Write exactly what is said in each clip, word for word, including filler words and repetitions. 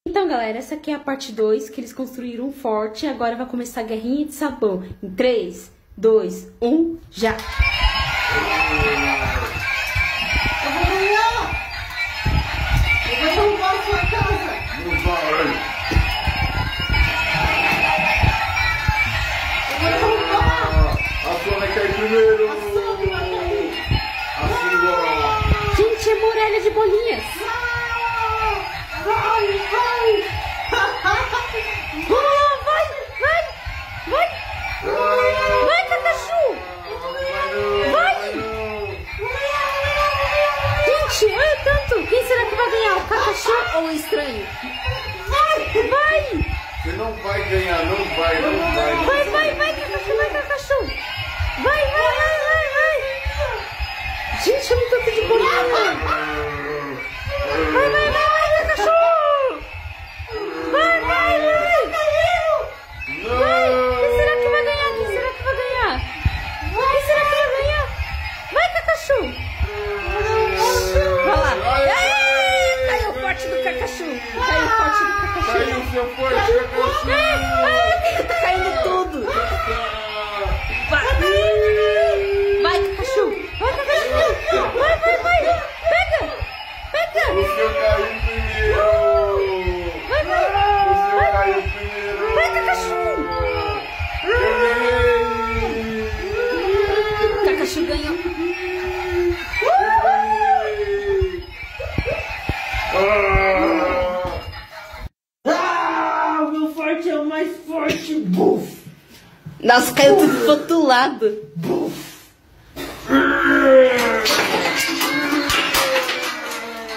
Então, galera, essa aqui é a parte dois, que eles construíram um forte. Agora vai começar a guerrinha de sabão. Em três, dois, um, já! Eu vou ganhar! Eu vou derrubar a sua casa! Não vai! Eu vou derrubar! A sua vai cair primeiro! A sua que vai cair! A sua! Gente, é muralha de bolinhas! Vai, vai! Vamos lá, vai, vai, vai! Vai, Cacachô! Vai! Gente, olha tanto! Quem será que vai ganhar? O Cacachô ou o estranho? Vai! Vai! Você não vai ganhar, não vai, não vai! Vai, vai, vai, Cacachô, vai, Cacachô! Vai, vai, vai, vai, vai! Gente, olha tanto de bolinha! Vai, vai, vai, vai, Cacachô! Vai, vai, vai! Vai! Quem será que vai ganhar? Quem será que vai ganhar? Quem será que vai ganhar? Vai, Cacachô! Vai lá! Aê! Caiu o forte do Cacachô! Caiu o forte do Cacachô! Caiu o seu forte, Cacachô! Ai, tá caindo tudo! Vai! Vai, Cacachô! Vai, Cacachô! Vai, vai, vai! Pega! Pega! O seu caiu primeiro! Vai, vai! O seu caiu primeiro! Vai, Cacachô! Eu ganhei! Cacachô ganhou! Ah, o meu forte é o mais forte! Buf! Nossa, caiu tudo pro outro lado! Buf!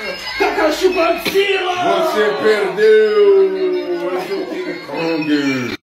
Kakashi Godzilla! Você perdeu! Eu sou o King Kong!